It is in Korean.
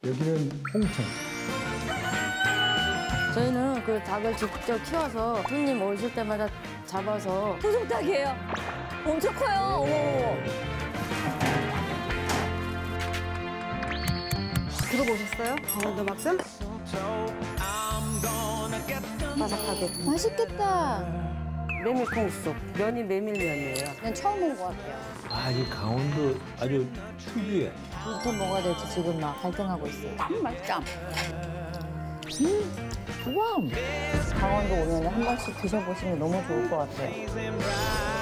여기는 홍천. 저희는 그 닭을 직접 키워서 손님 오실 때마다 잡아서 소중닭이에요. 엄청 커요. 어머. 들어보셨어요? 강원도 막상? 바삭하게. 맛있겠다. 메밀콩국. 면이 메밀면이에요. 난 처음 본 것 같아요. 아, 이 강원도 아주 특유의. 어떤 먹어야 될지 지금 막 갈등하고 있어요. 맛있다. 우와! 강원도 오면 한 번씩 드셔보시면 너무 좋을 것 같아요.